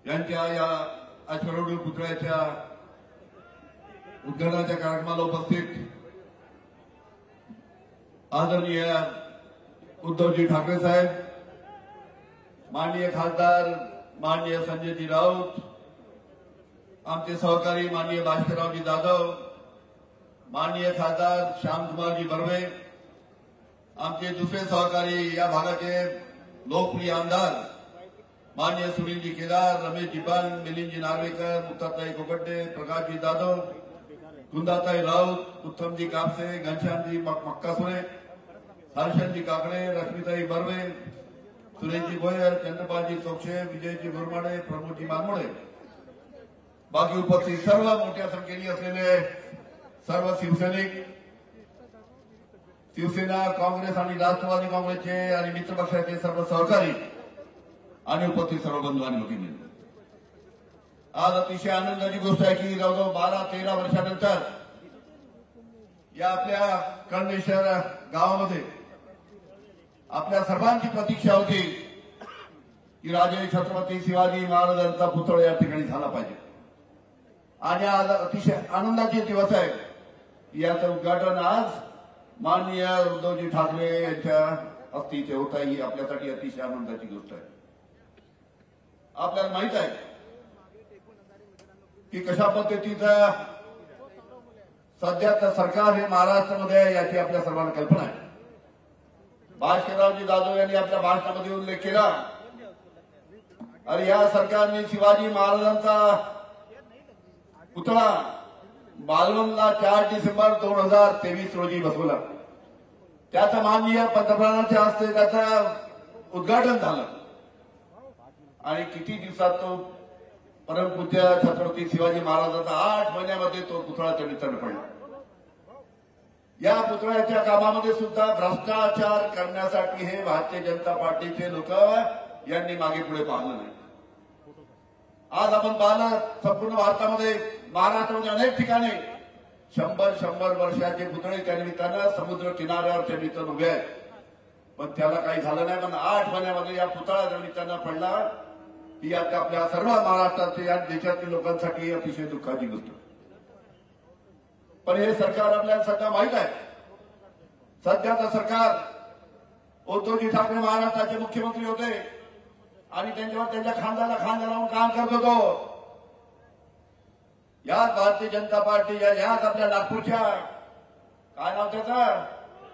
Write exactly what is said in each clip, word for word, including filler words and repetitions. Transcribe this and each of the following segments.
यांच्या या अश्वरूढ पुतळ्याच्या उद्घाटनाच्या कार्यक्रमाला उपस्थित आदरणीय उद्धवजी ठाकरे साहेब, माननीय खासदार माननीय संजयजी राऊत, आमचे सहकारी माननीय भास्कररावजी जाधव, माननीय खासदार श्यामकुमारजी बर्वे, आमचे दुसरे सहकारी या भागाचे लोकप्रिय आमदार माननीय सुनीलजी केदार, रमेशजी पाल, मिलिंदजी नार्वेकर, मुक्ताताई कोकट्टे, प्रकाशजी जाधव, कुंदाताई राऊत, उत्तमजी कापसे, घनश्यामजी मक्कासुरे, हर्षदजी काकडे, रश्मीताई बर्वे, सुरेशजी गोयल, चंद्रपालजी चोक्षे, विजयजी गुरमाडे, प्रमोदजी मानमोडे, बाकी उपस्थित सर्व मोठ्या संख्येने असलेले सर्व शिवसैनिक, शिवसेना, काँग्रेस आणि राष्ट्रवादी काँग्रेसचे आणि मित्रपक्षाचे सर्व सहकारी आणि उपस्थित सर्व बंधू आणि भगिनी, आज अतिशय आनंदाची गोष्ट आहे की जवळजवळ बारा तेरा वर्षानंतर या आपल्या कळमेश्वर गावामध्ये आपल्या सर्वांची प्रतीक्षा होती की राजे छत्रपती शिवाजी महाराजांचा पुतळा या ठिकाणी झाला पाहिजे आणि आज अतिशय आनंदाचे दिवस आहे। याचं उद्घाटन आज माननीय उद्धवजी ठाकरे यांच्या हस्ते इथे होत आहे, ही आपल्यासाठी अतिशय आनंदाची गोष्ट आहे। आपल्याला माहित आहे की कशा पद्धतीचं सध्याचं सरकार हे महाराष्ट्रामध्ये आहे याची आपल्या सर्वांना कल्पना आहे। भास्कररावजी जाधव यांनी आपल्या भाषणामध्ये उल्लेख केला, आणि या सरकारने शिवाजी महाराजांचा पुतळा मालवणला चार डिसेंबर दोन हजार तेवीस रोजी बसवला। त्याचं माननीय पंतप्रधानांच्या हस्ते त्याचं उद्घाटन झालं आणि किती दिवसात तो परमपूज्य छत्रपती शिवाजी महाराजांचा आठ महिन्यामध्ये तो पुतळा चरित्र पडला। या पुतळ्याच्या कामामध्ये सुद्धा भ्रष्टाचार करण्यासाठी हे भारतीय जनता पार्टीचे लोक यांनी मागे पुढे पाहिलं नाही। आज आपण पाहिलं संपूर्ण भारतामध्ये, महाराष्ट्रामध्ये अनेक ठिकाणी शंभर शंभर वर्षाचे पुतळे त्या निमित्तानं समुद्र किनाऱ्यावर त्या निमित्तानं उभे आहेत, पण त्याला काही झालं नाही। पण आठ महिन्यामध्ये या पुतळा त्या निमित्तानं पडला, ही आता आपल्या सर्व महाराष्ट्रातील या देशातील लोकांसाठी अतिशय दुःखाची गोष्ट। पण हे सरकार आपल्याला सध्या माहित आहे, सध्याचं सरकार उद्धवजी ठाकरे महाराष्ट्राचे मुख्यमंत्री होते आणि त्यांच्यावर त्यांच्या खांद्याला खांदा लावून काम करत होतो। याच भारतीय जनता पार्टीच्या, याच आपल्या नागपूरच्या, काय नाव त्याचं,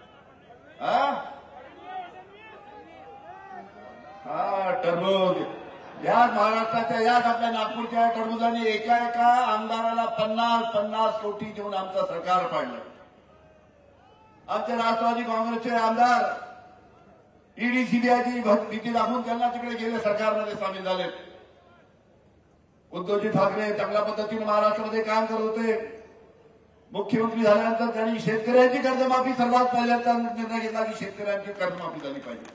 हा टरबूज, याच महाराष्ट्राच्या, याच आपल्या नागपूरच्या टरबुजांनी एका एका आमदाराला पन्नास पन्नास कोटी देऊन आमचं सरकार पाडलं। आमचे राष्ट्रवादी काँग्रेसचे आमदार ईडी सीबीआयची भीती दाखवून त्यांना तिकडे गेले, सरकारमध्ये सामील झाले। उद्धवजी ठाकरे चांगल्या पद्धतीने महाराष्ट्रामध्ये काम करत होते। मुख्यमंत्री झाल्यानंतर त्यांनी शेतकऱ्यांची कर्जमाफी सर्वात पहिल्यांदा निर्णय घेतला की शेतकऱ्यांची कर्जमाफी झाली पाहिजे।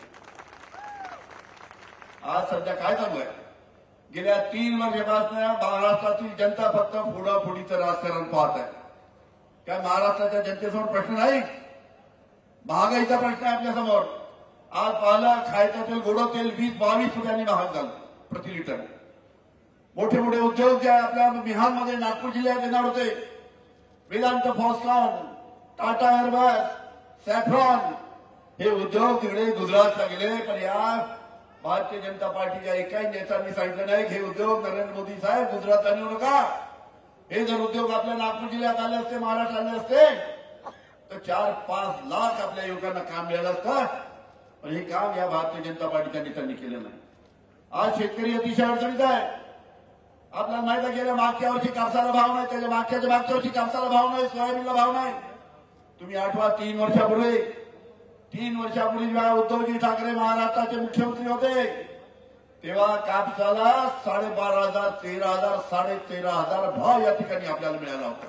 आज सध्या काय चालू आहे, गेल्या तीन वर्षापासून महाराष्ट्रातील जनता फक्त फोडाफोडीचं राजकारण पाहत आहे। त्या महाराष्ट्राच्या जनतेसमोर प्रश्न नाही, महागाईचा प्रश्न आहे आपल्या समोर। आज पाहिलं खायचं तेल, गोडं तेल वीस बावीस रुपयांनी महाग झालं प्रति लिटर। मोठे मोठे उद्योग जे आपल्या बिहारमध्ये, नागपूर जिल्ह्यात येणार होते, Vedanta Foxconn, Tata Airbus, Safran, हे उद्योग तिकडे गुजरातला गेले। पण या भारतीय जनता पार्टीच्या एकाही नेत्यांनी सांगितलं नाही हे उद्योग नरेंद्र मोदी साहेब गुजरातला नेऊ नका। हे जर उद्योग आपल्या नागपूर जिल्ह्यात आले असते, महाराष्ट्रात आले असते, तर चार पाच लाख आपल्या युवकांना काम मिळालं असतं, पण हे काम या भारतीय जनता पार्टीच्या नेत्यांनी केलं नाही। आज शेतकरी अतिशय अडचणीत आहे। आपल्याला माहिती आहे गेल्या मागच्या वर्षी कापसाला भाव नाही, त्याच्या मागच्या मागच्या वर्षी कापसाला भाव नाही, सोयाबीनला भाव नाही। तुम्ही आठवा तीन वर्षापूर्वी तीन वर्षापूर्वी जेव्हा उद्धवजी ठाकरे महाराष्ट्राचे मुख्यमंत्री होते तेव्हा कापसाला साडेबारा हजार तेरा हजार साडे तेरा हजार भाव या ठिकाणी आपल्याला मिळाला होता।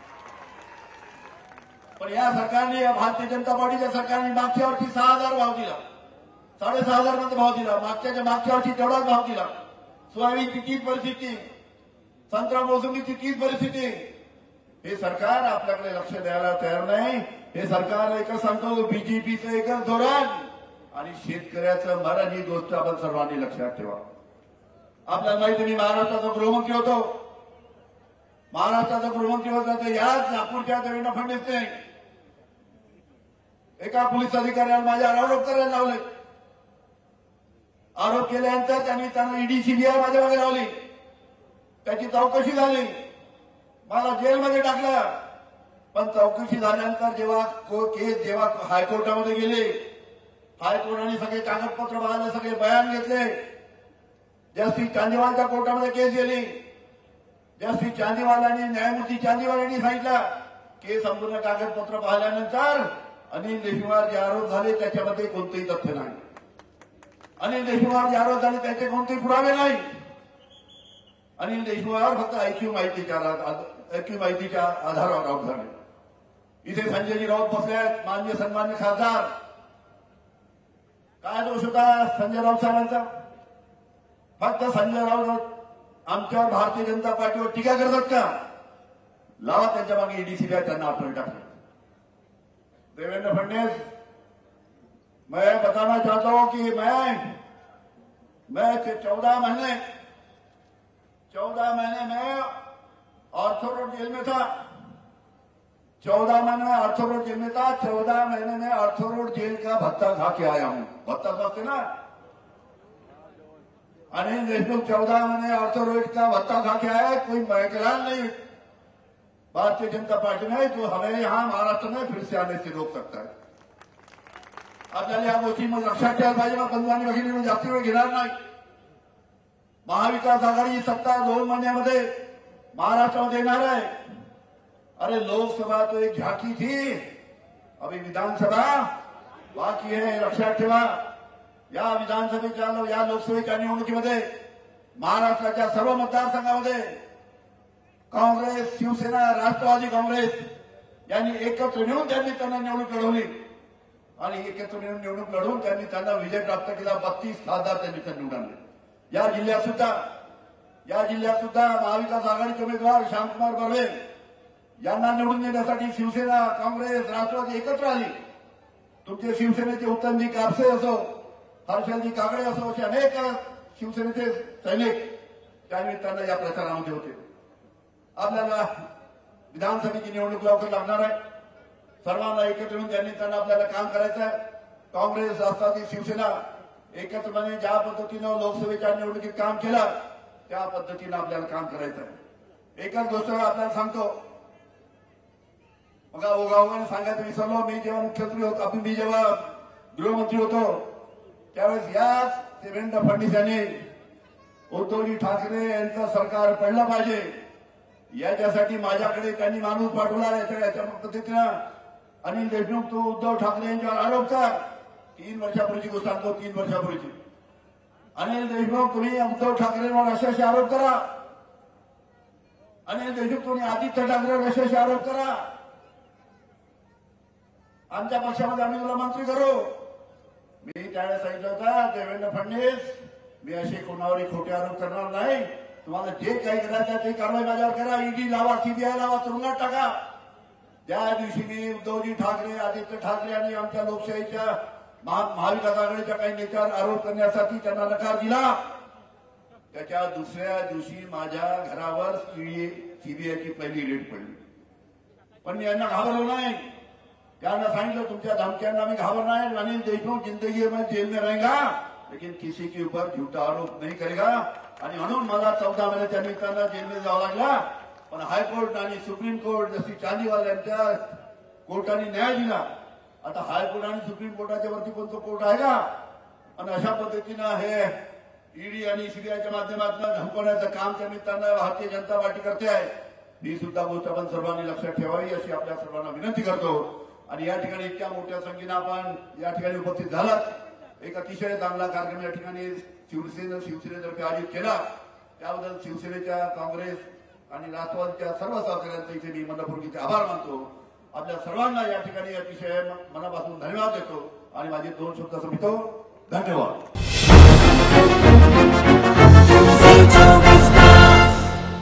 पण या सरकारने, या भारतीय जनता पार्टीच्या सरकारने मागच्या वर्षी सहा हजार भाव दिला, साडेसहा हजार मध्ये भाव दिला, मागच्या मागच्या वर्षी तेवढाच भाव दिला। सोयाबीनची तीच परिस्थिती, संत्रा मोसंबीची तीच परिस्थिती। हे सरकार आपल्याकडे लक्ष द्यायला तयार नाही। हे सरकार एकच सांगतो, बीजेपीचं एकच धोरण आणि शेतकऱ्याचं मरण, ही गोष्ट आपण सर्वांनी लक्षात ठेवा। आपल्याला माहिती मी महाराष्ट्राचा गृहमंत्री होतो. महाराष्ट्राचा गृहमंत्री होता तर याच नागपूरच्या देवेंद्र फडणवीसने एका पोलीस अधिकाऱ्याला माझ्यावर आरोप करायला लावले. आरोप केल्यानंतर त्यांनी त्यांना ईडी सीबीआय माझ्या मागे लावली. त्याची चौकशी झाली, मला जेलमध्ये टाकलं. पण चौकशी झाल्यानंतर जेव्हा केस जेव्हा हायकोर्टामध्ये गेले, हायकोर्टाने सगळे कागदपत्र बघायला सगळे बयान घेतले. जस्टिस चांदीवालच्या कोर्टामध्ये केस गेली. जस्टिस चांदीवालांनी न्यायमूर्ती चांदीवालांनी सांगितलं की संपूर्ण कागदपत्र पाहिल्यानंतर अनिल देशमुखवर जे आरोप झाले त्याच्यामध्ये कोणतेही तथ्य नाही. अनिल देशमुखवर जे आरोप झाले त्याचे कोणतेही पुरावे नाही. अनिल देशमुखवर फक्त ऐक्यू माहितीच्या ऐक्यू माहितीच्या आधारावर आरोप झाले. इथे संजयजी राऊत बसले आहेत, माननीय सन्मान्य खासदार. काय दोष होता संजय राऊत साहेबांचा? फक्त संजय राऊत आमच्यावर भारतीय जनता पार्टीवर टीका करतात का? लावा त्यांच्या मागे ईडी सीबीआय त्यांना आपण टाकलं. देवेंद्र फडणवीस, मैं बताना चाहता हूं कि मैं मैं चौदह महीने चौदह महीने में आर्थर रोड जेल में था. चौदह महीने में आर्थर रोड जेल में था. चौदह महीने में आर्थर रोड जेल का भत्ता खा के आया हूं. भत्ता समझते ना? अनिल देशमुख चौदह महीने आर्थर रोड का भत्ता खा के आया. कोई मैकलान नहीं भारतीय जनता पार्टी में जो हमें यहां महाराष्ट्र में फिर से आने से रोक सकता है. आपल्याला या गोष्टीमध्ये लक्षात ठेवायला पाहिजे. मग बंधू भगिनींना जास्ती वेळ घेणार नाही. महाविकास आघाडी सत्ता दोन महिन्यामध्ये महाराष्ट्रामध्ये येणार आहे. अरे लोकसभा तो एक झांकी थी, अभी विधानसभा बाकी है. लक्षात ठेवा, या विधानसभेच्या या लोकसभेच्या निवडणुकीमध्ये महाराष्ट्राच्या सर्व मतदारसंघामध्ये काँग्रेस, शिवसेना, राष्ट्रवादी काँग्रेस यांनी एकत्र येऊन त्यांनी त्यांना निवडणूक लढवली आणि एकत्र येऊन निवडणूक लढवून त्यांनी त्यांना विजय प्राप्त केला. बत्तीस खासदार त्यांनी त्यांना निवडून आणले. या जिल्ह्यात सुद्धा या जिल्ह्यात सुद्धा महाविकास आघाडीचे उमेदवार श्यामकुमार बर्वे यांना निवडून देण्यासाठी शिवसेना, काँग्रेस, राष्ट्रवादी एकत्र आली. तुमचे शिवसेनेचे उत्तमजी कापसे असो, हर्षलजी कागडे असो, असे अनेक शिवसेनेचे सैनिक त्यानिमित्तानं या प्रचारामध्ये होते. आपल्याला विधानसभेची निवडणूक लवकर लागणार आहे. सर्वांना एकत्र येऊन त्यांनी त्यांना आपल्याला काम करायचं आहे. काँग्रेस, राष्ट्रवादी, शिवसेना एकत्रपणे ज्या पद्धतीनं लोकसभेच्या निवडणुकीत काम केलं त्या पद्धतीनं आपल्याला काम करायचं आहे. एकच गोष्ट आपल्याला सांगतो, मग ओघाओघाने सांगायचं विसरलो. मी जेव्हा मुख्यमंत्री होतो, मी जेव्हा गृहमंत्री होतो त्यावेळेस याच देवेंद्र फडणवीस यांनी उद्धवजी ठाकरे यांचं सरकार पडलं पाहिजे याच्यासाठी माझ्याकडे त्यांनी माणूस पाठवला. याच्या पद्धतीनं अनिल देशमुख तू उद्धव ठाकरे यांच्यावर आरोप कर. तीन वर्षापूर्वीची गोष्ट सांगतो, तीन वर्षापूर्वीची. अनिल देशमुख तुम्ही उद्धव ठाकरेंवर असे असे आरोप करा. अनिल देशमुख तुम्ही आदित्य ठाकरेंवर असे असे आरोप करा. आमच्या पक्षामध्ये आम्ही तुला मंत्री करू. मी त्यावेळेस सांगितलं होतं देवेंद्र फडणवीस, मी असे कोणावरही खोटे आरोप करणार नाही. तुम्हाला जे काही करायचं ते कारवाई माझ्यावर करा. ईडी लावा, सीबीआय लावा, तुरुंगात टाका. ज्या दिवशी मी उद्धवजी ठाकरे, आदित्य ठाकरे आणि आमच्या लोकशाहीच्या महाविकास आघाडीच्या काही नेत्यावर आरोप करण्यासाठी त्यांना नकार दिला, त्याच्या दुसऱ्या दिवशी माझ्या घरावर सीबीआयची पहिली रेड पडली. पण मी यांना घाबरलो नाही. त्यांना सांगितलं तुमच्या धमक्यांना मी घाबरना है. अनिल देशमुख जिंदगी में जेल में रहेगा लेकिन किसी के ऊपर झूठा आरोप नहीं करेगा. आणि म्हणून मला चौदा महिने त्या निमित्तानं जेलमध्ये जावं लागला. पण हायकोर्ट आणि सुप्रीम कोर्ट जशी चांदीवाल यांच्या कोर्टाने न्याय दिला. आता हायकोर्ट आणि सुप्रीम कोर्टाच्या वरती पण तो कोर्ट आहे का? आणि अशा पद्धतीनं हे ईडी आणि सीबीआयच्या माध्यमातून धमकवण्याचं काम त्या निमित्तानं भारतीय जनता पार्टी करते आहे. ही सुद्धा गोष्ट आपण सर्वांनी लक्षात ठेवावी अशी आपल्या सर्वांना विनंती करतो. आणि या ठिकाणी इतक्या मोठ्या संख्येनं आपण या ठिकाणी उपस्थित झालात. एक अतिशय चांगला कार्यक्रम या ठिकाणी शिवसेना शिवसेनेतर्फे आयोजित केला. त्याबद्दल शिवसेनेच्या, काँग्रेस आणि राष्ट्रवादीच्या सर्व सहकार्यांचे इथे मी मनपूर्वक आभार मानतो. आपल्या सर्वांना या ठिकाणी अतिशय मनापासून धन्यवाद देतो आणि माझे दोन शब्द संपतो. धन्यवाद.